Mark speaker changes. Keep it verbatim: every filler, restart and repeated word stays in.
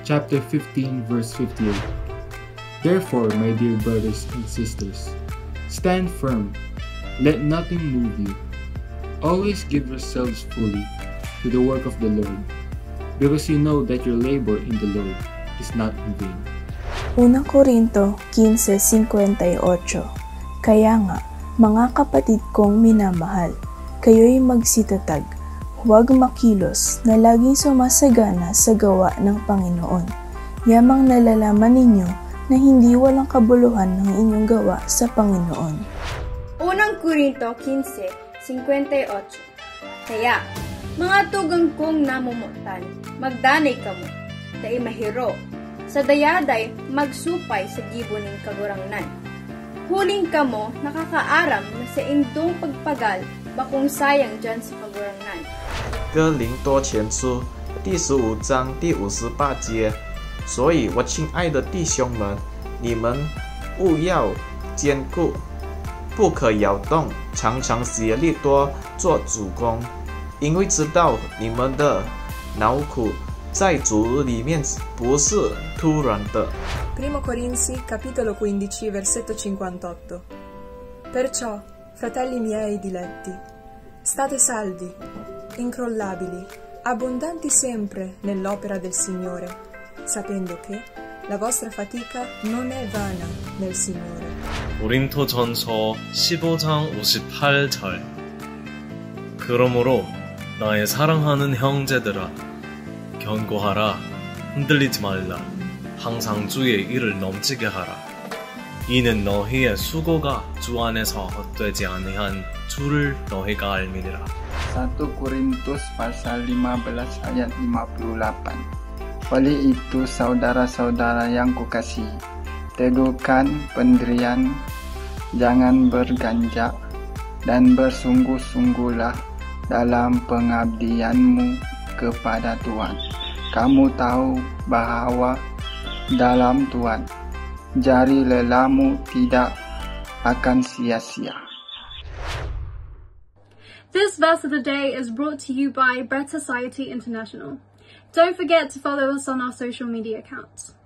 Speaker 1: chapter fifteen, verse fifty-eight. Therefore, my dear brothers and sisters, stand firm, let nothing move you. Always give yourselves fully to the work of the Lord, because you know that your labor in the Lord is not in vain.
Speaker 2: Unang Korinto fifteen fifty-eight. Kaya nga, mga kapatid kong minamahal, kayo'y magsitatag, huwag makilos na laging sumasagana sa gawa ng Panginoon. Yamang nalalaman ninyo na hindi walang kabuluhan ng inyong gawa sa Panginoon.
Speaker 3: Unang Korinto fifteen fifty-eight. Kaya, mga tugang kong namomotan, magdanay kamo, dai mahero, sa dayaday magsopay sa gibo ng Kagurangnan. Huling kamo, nakakaaram na saindong pagpagal, bakong sayang dyan sa Kagurangnan.
Speaker 4: 哥林多前书第十五章第五十八节，所以我亲爱的弟兄们，你们务要坚固，不可摇动，常常竭力多做主工，因为知道你们的劳苦在主里面不是突然的。
Speaker 5: Primo Corinzi, capitolo quindici, versetto cinquantotto. Perciò, fratelli miei diletti, state saldi, incrollabili, abbondanti sempre nell'opera del Signore, sapendo che la vostra fatica non è vana nel Signore.
Speaker 6: 고린토전서 십오 장 오십팔 절. 그러므로 나의 사랑하는 형제들아, 견고하라, 흔들리지 말라, 항상 주의 일을 넘치게 하라. 이는 너희의 수고가 주 안에서 헛되지 아니한 주를 너희가 알미니라.
Speaker 7: satu Korintus pasal lima belas ayat lima puluh delapan. Oleh itu saudara-saudara yang kukasihi, teguhkan pendirian, jangan berganjak, dan bersungguh-sungguhlah dalam pengabdianmu kepada Tuhan. Kamu tahu bahwa dalam Tuhan jari lelahmu tidak akan sia-sia.
Speaker 8: This verse of the day is brought to you by Bread Society International. Don't forget to follow us on our social media accounts.